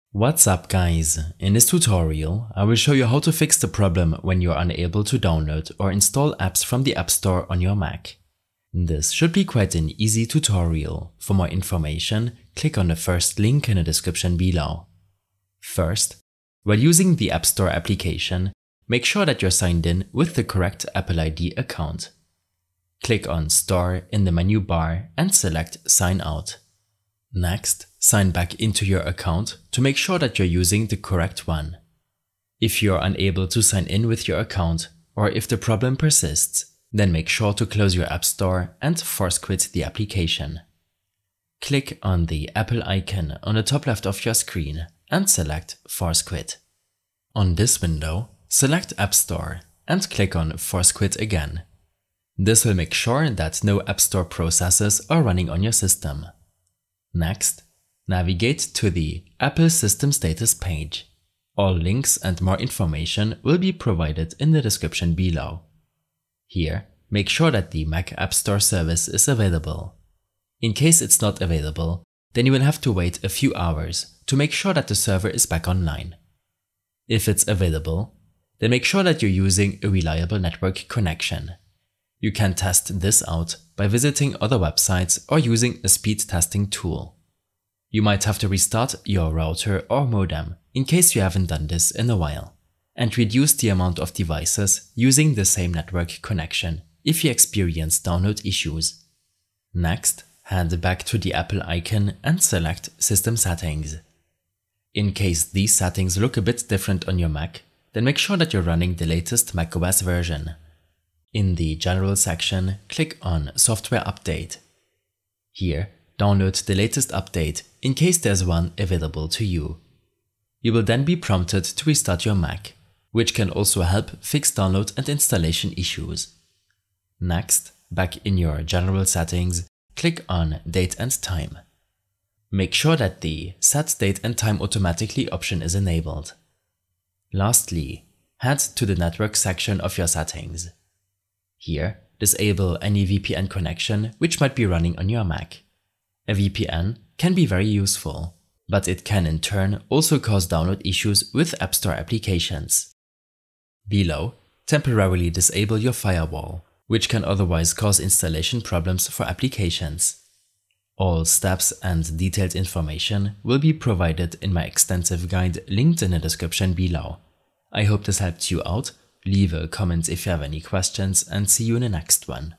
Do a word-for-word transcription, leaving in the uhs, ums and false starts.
What's up guys, in this tutorial I will show you how to fix the problem when you are unable to download or install apps from the App Store on your Mac. This should be quite an easy tutorial. For more information, click on the first link in the description below. First, while using the App Store application, make sure that you're signed in with the correct Apple I D account. Click on Store in the menu bar and select Sign Out. Next, sign back into your account to make sure that you're using the correct one. If you're unable to sign in with your account, or if the problem persists, then make sure to close your App Store and force quit the application. Click on the Apple icon on the top left of your screen and select Force Quit. On this window, select App Store and click on Force Quit again. This will make sure that no App Store processes are running on your system. Next, navigate to the Apple System Status page. All links and more information will be provided in the description below. Here, make sure that the Mac App Store service is available. In case it's not available, then you will have to wait a few hours to make sure that the server is back online. If it's available, then make sure that you're using a reliable network connection. You can test this out by visiting other websites or using a speed testing tool. You might have to restart your router or modem in case you haven't done this in a while, and reduce the amount of devices using the same network connection if you experience download issues. Next, head back to the Apple icon and select System Settings. In case these settings look a bit different on your Mac, then make sure that you're running the latest macOS version. In the General section, click on Software Update. Here, download the latest update in case there's one available to you. You will then be prompted to restart your Mac, which can also help fix download and installation issues. Next, back in your General settings, click on Date and Time. Make sure that the Set Date and Time Automatically option is enabled. Lastly, head to the Network section of your settings. Here, disable any V P N connection which might be running on your Mac. A V P N can be very useful, but it can in turn also cause download issues with App Store applications. Below, temporarily disable your firewall, which can otherwise cause installation problems for applications. All steps and detailed information will be provided in my extensive guide linked in the description below. I hope this helped you out. Leave a comment if you have any questions and see you in the next one.